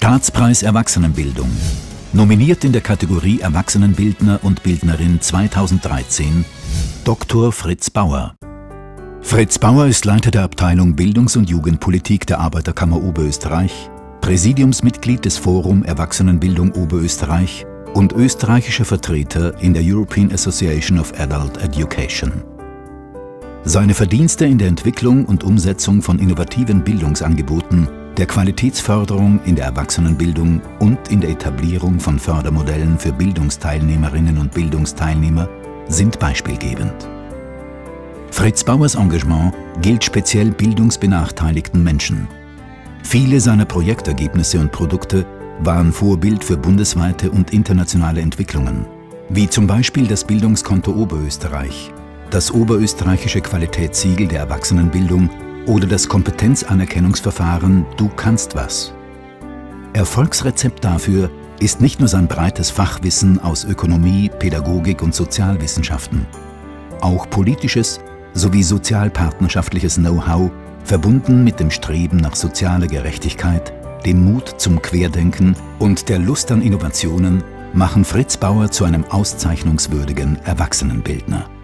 Staatspreis Erwachsenenbildung. Nominiert in der Kategorie Erwachsenenbildner und Bildnerin 2013 Dr. Fritz Bauer. Fritz Bauer ist Leiter der Abteilung Bildungs- und Jugendpolitik der Arbeiterkammer Oberösterreich, Präsidiumsmitglied des Forum Erwachsenenbildung Oberösterreich und österreichischer Vertreter in der European Association of Adult Education. Seine Verdienste in der Entwicklung und Umsetzung von innovativen Bildungsangeboten, der Qualitätsförderung in der Erwachsenenbildung und in der Etablierung von Fördermodellen für Bildungsteilnehmerinnen und Bildungsteilnehmer sind beispielgebend. Fritz Bauers Engagement gilt speziell bildungsbenachteiligten Menschen. Viele seiner Projektergebnisse und Produkte waren Vorbild für bundesweite und internationale Entwicklungen, wie zum Beispiel das Bildungskonto Oberösterreich, das oberösterreichische Qualitätssiegel der Erwachsenenbildung oder das Kompetenzanerkennungsverfahren Du kannst was. Erfolgsrezept dafür ist nicht nur sein breites Fachwissen aus Ökonomie, Pädagogik und Sozialwissenschaften. Auch politisches sowie sozialpartnerschaftliches Know-how, verbunden mit dem Streben nach sozialer Gerechtigkeit, dem Mut zum Querdenken und der Lust an Innovationen, machen Fritz Bauer zu einem auszeichnungswürdigen Erwachsenenbildner.